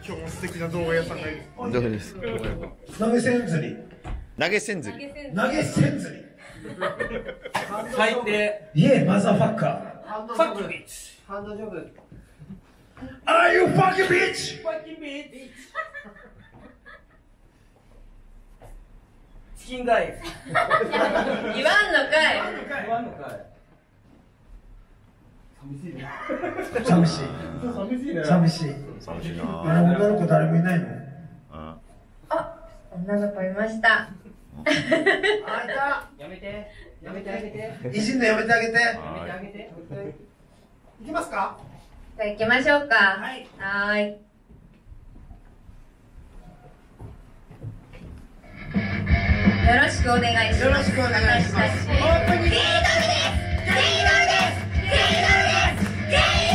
今日も素敵な動画屋さんがいる。 どこですか？ 投げ銭釣り。 投げ銭釣り。 投げ銭釣り。 最低。 イエーマザーファッカー。 ファッキービッチ。ハンドジョブ。 Are you fucking bitch? ファッキービッチ。チキンガイ。 言わんのかい。 言わんのかい。 寂しい。寂しい。 寂しいな。 女の子誰もいないの？ あ、女の子いました。 あ、いた。 やめて。やめてあげて。 いじんのやめてあげて。 やめてあげて。 行きますか？ じゃあ行きましょうか。 はい。 はーい。よろしくお願いします。 よろしくお願いします。 私たちゲイドルです。ゲイドルです。ゲイドルです。ゲイドルです。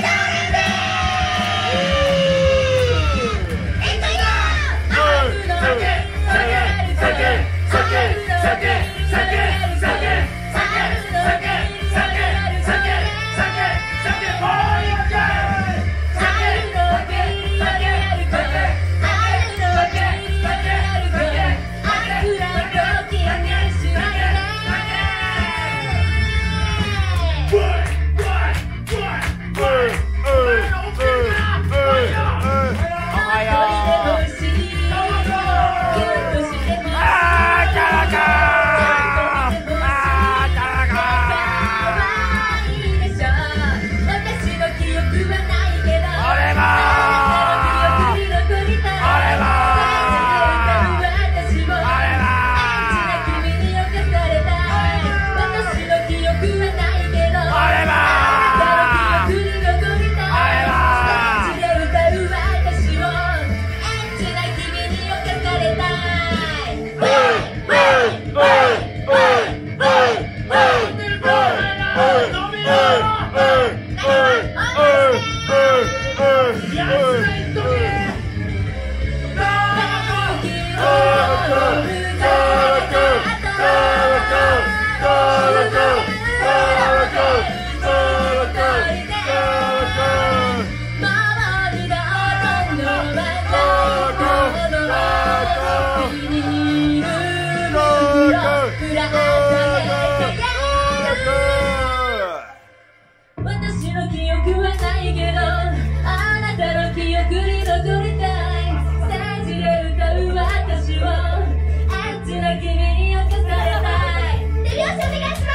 私の記憶はないけど、あなたの記憶に残りたい。ステージで歌う私をエッチな君に侵されたい。手拍子お願いします。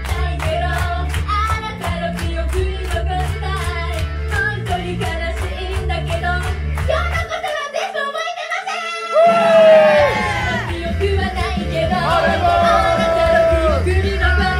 ないけど、あなたの記憶に残りたい。本当に悲しいんだけど、今日のことは全部覚えてません。記憶はないけど、あなたの記憶に残りたい。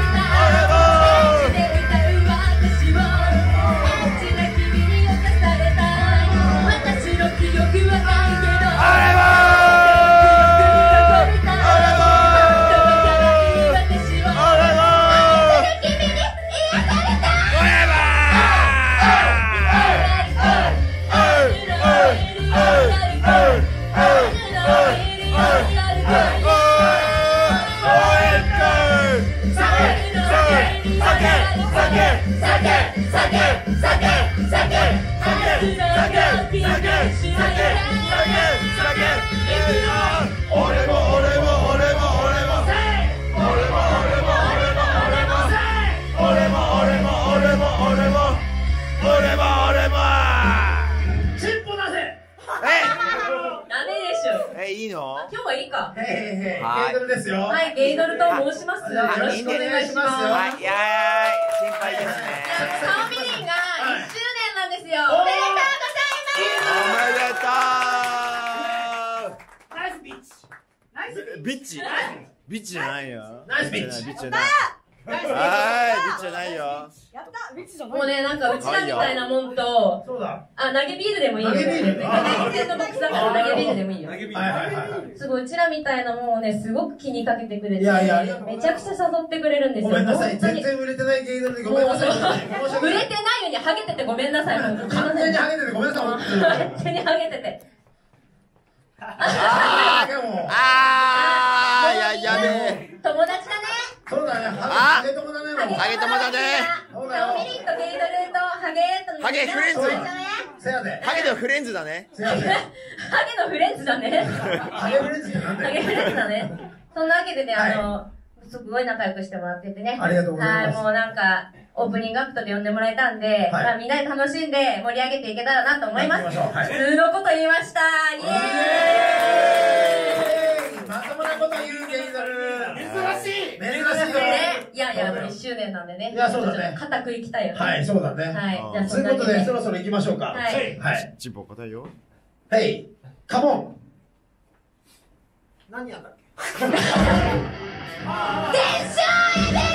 いいの？ 今日はいいか。 ゲイドルですよ。 はい、ゲイドルと申します。よろしくお願いします。 はい、いやー、心配ですね。 顔見りんが1周年なんですよ。おめでとうございます。 おめでとう。ナイスビッチ。ナイスビッチ。ビッチじゃないよ。 ナイスビッチ。 ビッチじゃない。はい、ビッチじゃないよ。 やったビッチじゃない。 もうね、なんかうちらみたいなもんと、 そうだ。 あ、投げビールでもいいよ。 投げビール。 投げ銭のボックスだから投げビールでもいいよ。 はいはいはい。 すごい、うちらみたいなもんをね、すごく気にかけてくれて、 いやいやめちゃくちゃ誘ってくれるんですよ。 ごめんなさい。 本当に全然売れてないゲイドルでごめんなさい。 売れてないようにハゲててごめんなさい。 完全にハゲててごめんなさい。 完全にハゲてて。 あー、でも。 あー、やべえ。 友達だね。 そうだね。 あハゲ友だね。もうハゲ友だね。 そうだよ。 メリット、ゲイドルとハゲとハゲフレンズ。 せやで。 ハゲのフレンズだね。 せやで。 ハゲのフレンズだね。 ハゲフレンズじゃなんだよ。 ハゲフレンズだね。そんなわけでね、すごい仲良くしてもらっててね。 ありがとうございます。 はい、もうなんか、オープニングアクトで呼んでもらえたんで、まあみんなで楽しんで盛り上げていけたらなと思います。普通のこと言いました。イエーイ。まともなこと言うゲイドル。珍しい。珍しいよね。いやいや、もう1周年なんでね。 いや、そうだね。 固くいきたいよね。 はい、そうだね。 はい。じゃあ、 ということで、そろそろ行きましょうか。 はい。 はい。 チンポ答えよ。 はい。カモン。 何やんだっけ。 テンションエベレ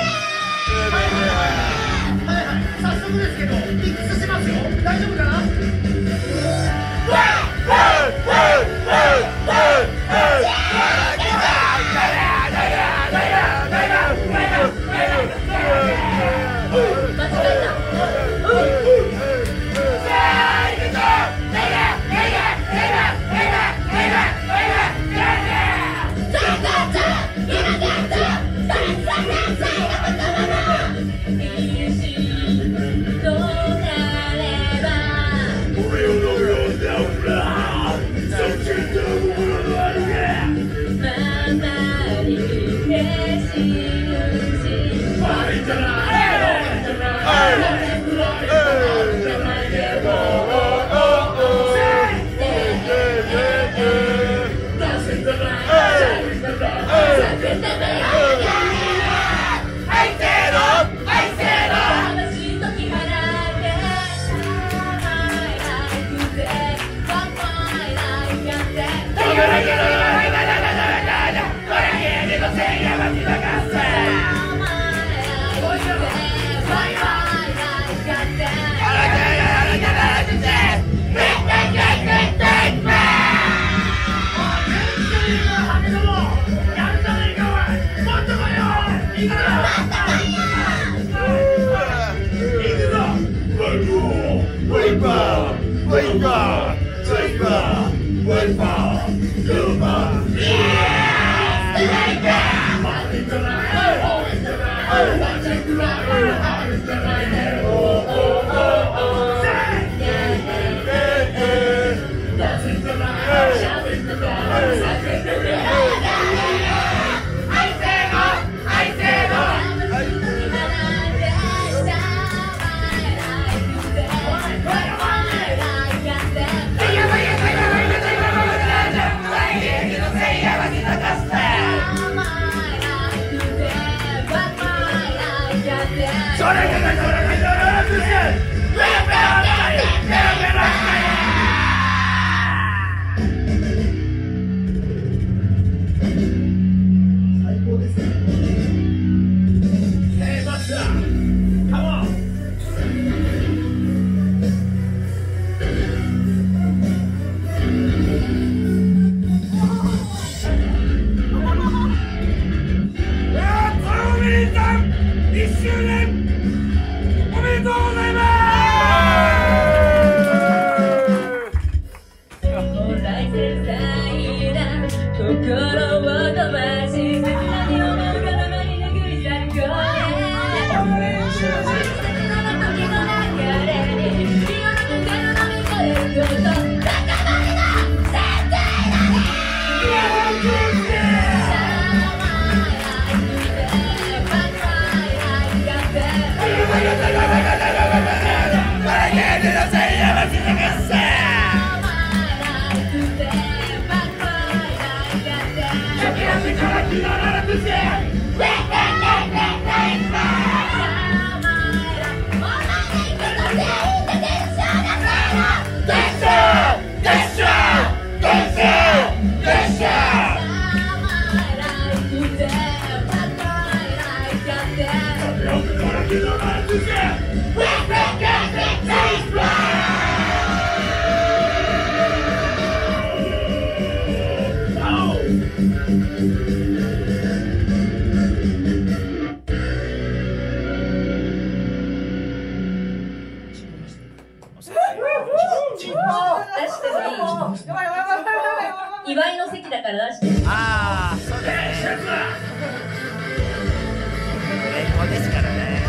ー。 早速ですけど、ミックスしますよ。大丈夫かな。 祝いの席だから出して。 ああ、そうですね。 最高ですからね。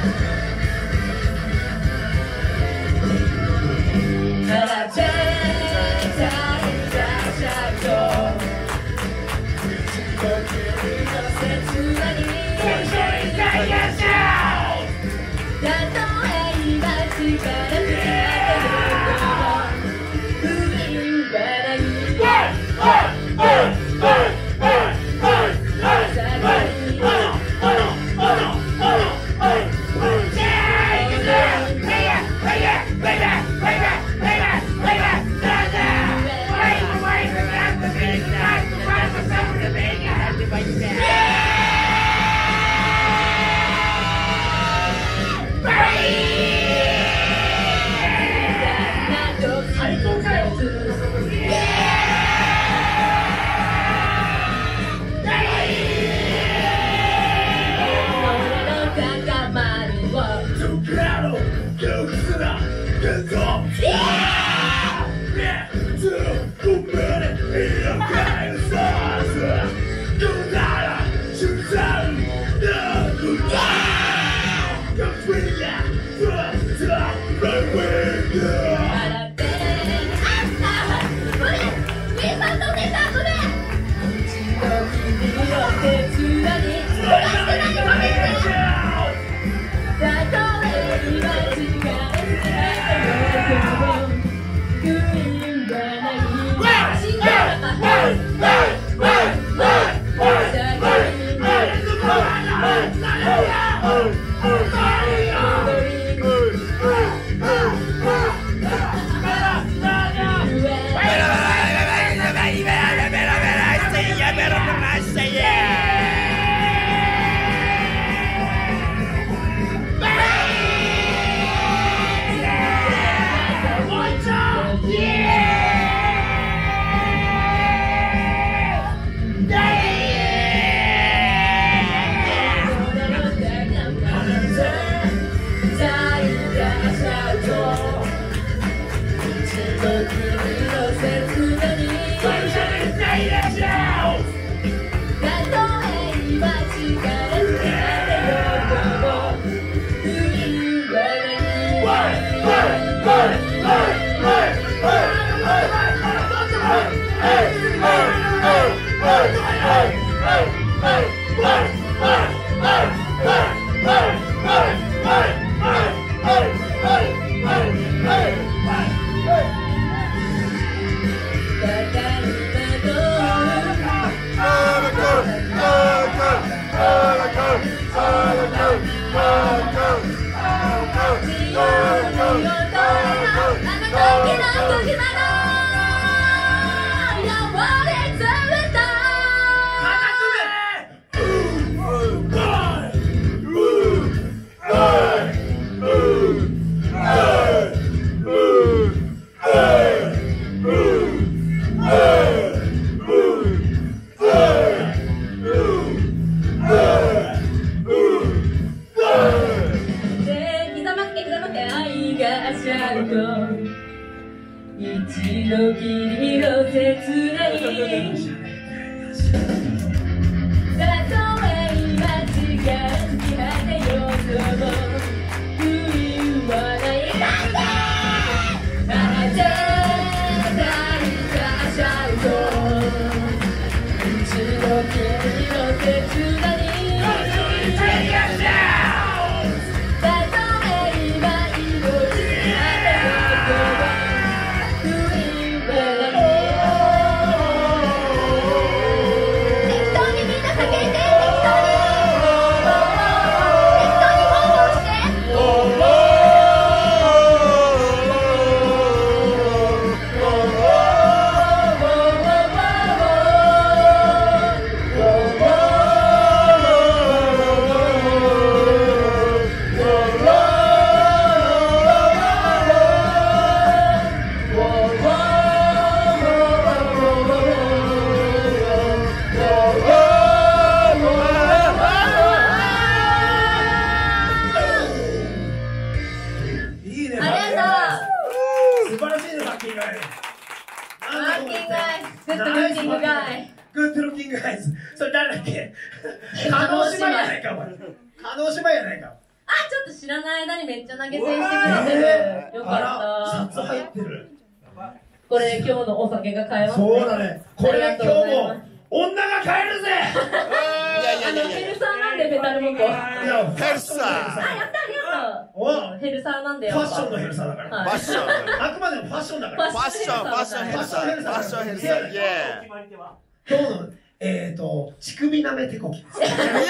Working guy, good looking guy. グッドルッキングアイズ。それ誰だっけ？加納姉妹やないか、お前。加納姉妹やないか。 あ、ちょっと知らない間にめっちゃ投げ銭してくれてる。よかった。 札入ってる。 これ今日のお酒が買えますね。 そうだね。これ今日も女が買えるぜ。 ヘルサーなんでペタルモコ。 ヘルサー。 あ、やったありがとう。ヘルサーなんで。 ファッションのヘルサーだから。 ファッション。 あくまでもファッションだから。 ファッションヘルサー。ファッションヘルサー。イエ今日の乳首舐め手こき。 ーイ。イエ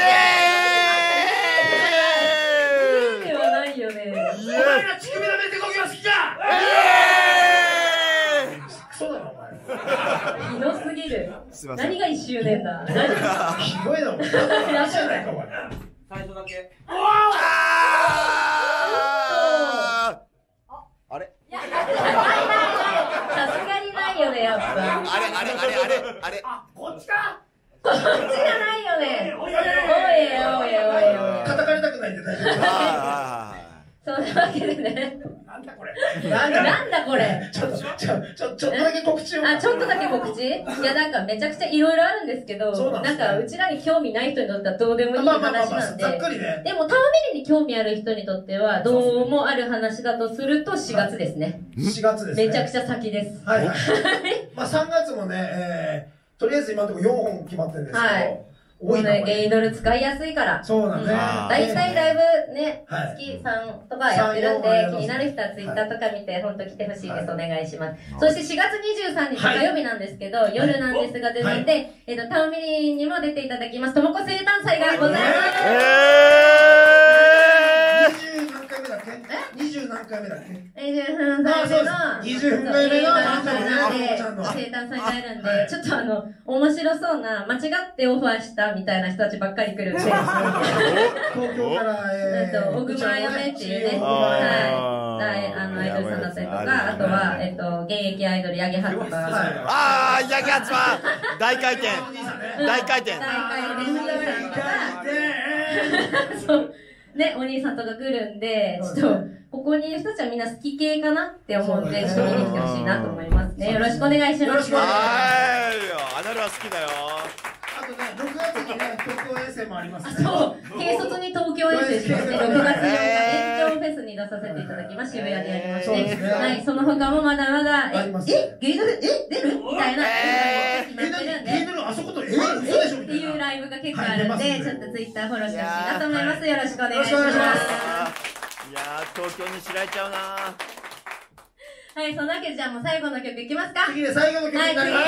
ーイ。 ではないよね。 お前ら乳首舐め手こきは好きか。クソだろお前。 ひどすぎる。 すいません。 何が1周年だ。 ひどいなお前。やじゃないかお前。 最初だけ。 あれさすがにないよね、やっぱ。 あれこっちか。 こっちじゃないよね。おいおい。 叩かれたくないんで大丈夫。 そんなわけでね。 なんだこれ。 なんだこれ。 ちょっとだけ告知を。 あ、ちょっとだけ告知？いや、なんかめちゃくちゃいろいろあるんですけど、なんかうちらに興味ない人にとってはどうでもいい話なんで。 ざっくりね。 でも、タワメリに興味ある人にとっては、どうもある話だとすると4月ですね。 4月ですね。 めちゃくちゃ先です。 はいはい。まあ3月もね、とりあえず今のところ4本決まってるんですけど。 もうね、ゲイドル使いやすいから。 そうなんね。 大体ライブね、月3とかやってるんで、気になる人はツイッターとか見て、ほんと来てほしいです。お願いします。そして4月23日火曜日なんですけど、夜なんですが、ですので、タウミリにも出ていただきます、ともこ生誕祭がございます。20何回目だっけ？20何回目だっけ？20回目の生誕祭があるんで、ちょっと面白そうな、間違ってオファーしたみたいな人たちばっかり来るんで。東京から、 小熊嫁っていうね、アイドルさんだったりとか、あとは、現役アイドル、ヤギハツとか。 ヤギハツは大回転。大回転。 そう。ね、お兄さんとか来るんで、ちょっと、ここにいる人たちはみんな好き系かなって思うんで、ちょっと見に来てほしいなと思いますね。よろしくお願いします。よろしくお願いします。 アナルは好きだよ。 あとね、6月にね、東京遠征もありますね。 そう、軽率に東京遠征しまして、6月8日延長フェスに出させていただきます。渋谷でやりまして、はい、その他もまだまだ、ゲイドル、出るみたいな、決まってるんで、 ゲイドル、あそこと嘘でしょっていうライブが結構あるんで、ちょっとツイッターフォローしてほしいなと思います。よろしくお願いします。 いやー、東京に知られちゃうな。 はい、そんなわけでじゃあもう最後の曲いきますか。 次で最後の曲になります。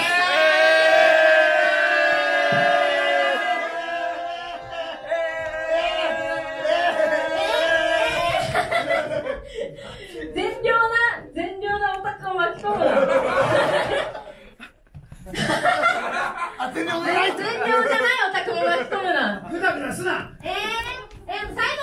善良なオタクを巻き込むな。 善良じゃないオタクを巻き込むな。 グダグダすな。 最後の曲で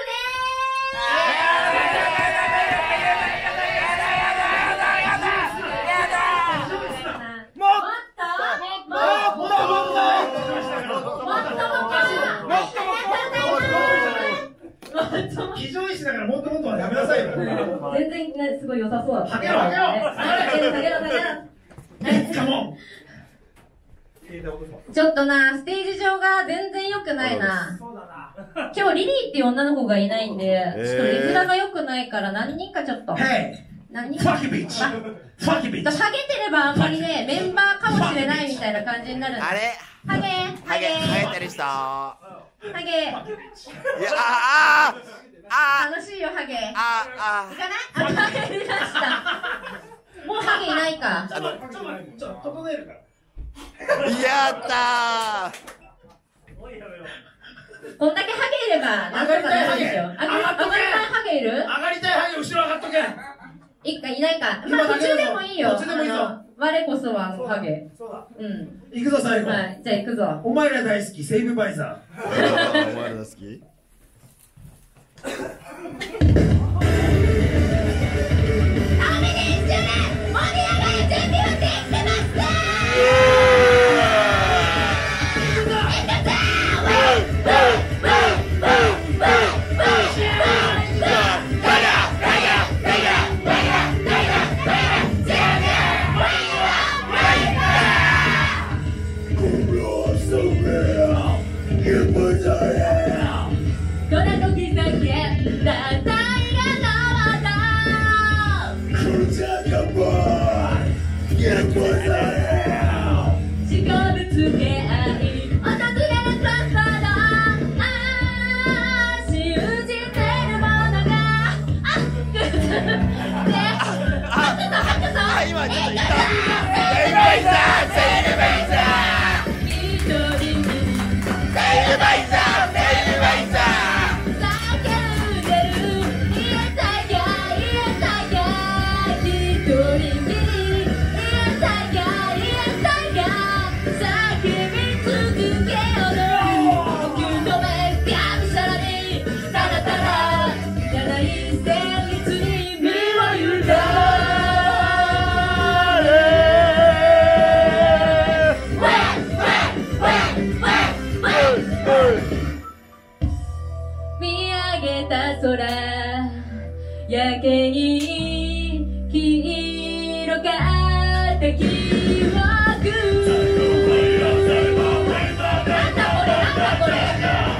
非常石だからもっともっとはやめなさいよ。 全然すごい良さそうだった。 はけろはけろ。カモン。 ちょっとな、ステージ上が全然良くないな。今日リリーっていう女の子がいないんで、ちょっとリズラが良くないから何人かちょっと。何人か。 ファキビッチ。ファキビッチ。 ハゲてればあんまりね、メンバーかもしれないみたいな感じになるんで。 あれハゲてる人。 ハゲ。 いや、 楽しいよ、ハゲ。行あかない？ハゲ出した。もうハゲいないか。 ちょっと整えるから。 やったー。 こんだけハゲいれば、なんとかなるでしょ。上がりたいハゲいる？ 上がりたいハゲ、後ろ上がっとけ。 いないか。まあ途中でもいいよ。 途中でもいいぞ。 我こそはハゲ。 そうだ。 うん。 行くぞ最後。 はい、じゃあ行くぞ。 お前ら大好きセーブバイザー。お前ら好き？ やけに黄色かった記憶なんだこれなんだこれ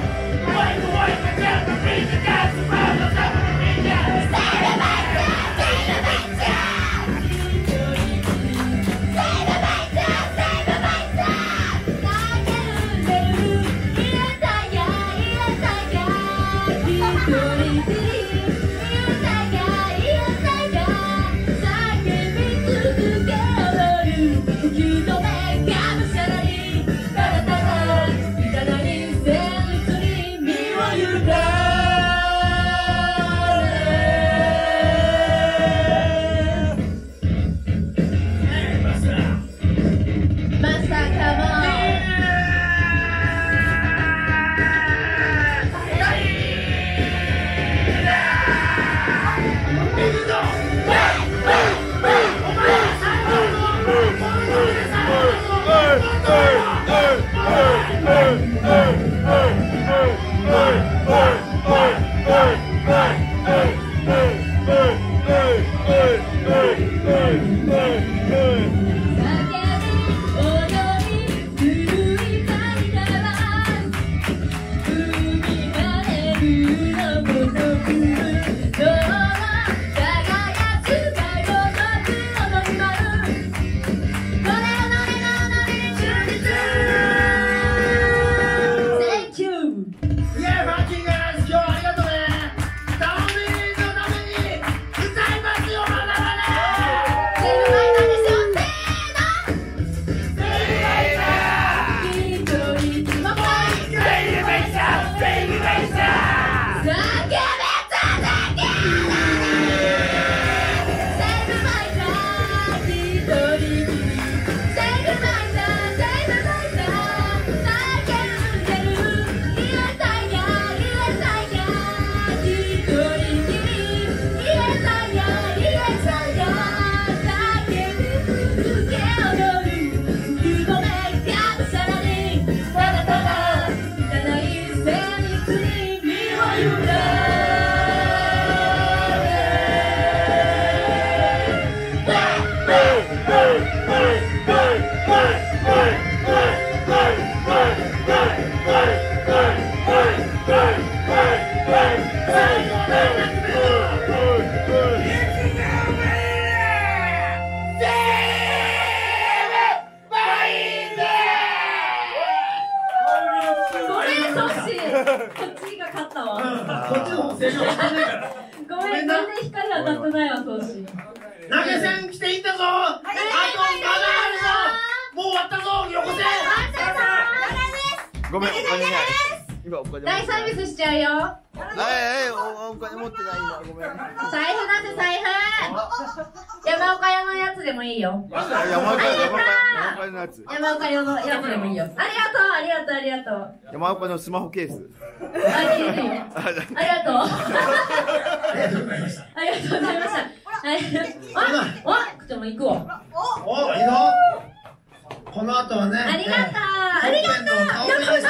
ごめん、お金ない。今お金大サービスしちゃうよ。 お金持ってない今。ごめん。 財布だって財布。山岡屋のやつでもいいよ。 山岡のやつ。 山岡屋のやつでもいいよ。ありがとう、ありがとう、ありがとう。 山岡のスマホケース。 ありがとう。ありがとう。 ありがとうございました。 ありがとうございました。ちょっともう行くわ。 いいぞ。この後はね。 ありがとう。ありがとう。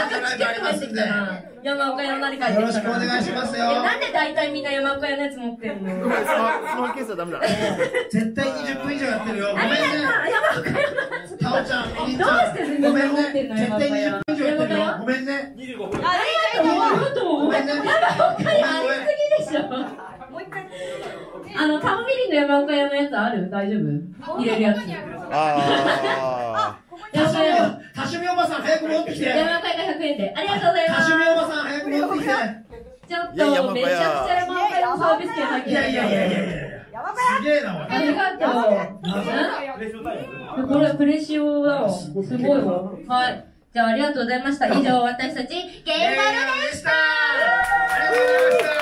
山岡屋の何かよろしくお願いしますよ。 なんで大体みんな山岡屋のやつ持ってんの？ ごめん、スマホケースはダメだ。 絶対20分以上やってるよ。ごめんね。 山岡屋のやつ。 タオちゃん、 どうしてみんな持ってんの？ 絶対20分以上やってるよ。ごめんね。 25分。ありがとう。ごめんね。山岡屋ありすぎでしょ。タオミリンの山岡屋のやつある？大丈夫？入れるやつ。 多趣味おばさん早く戻ってきて。 山岡屋が100円で。ありがとうございます。 多趣味おばさん早く戻ってきて。 ちょっとめちゃくちゃ山岡屋のサービス券入ってる。 いや。 すげえな、おい。 ありがとう。これプレシオだわ。すごいわ。はい。じゃあありがとうございました。以上、私たち、ゲイバルでした。 ありがとうございました。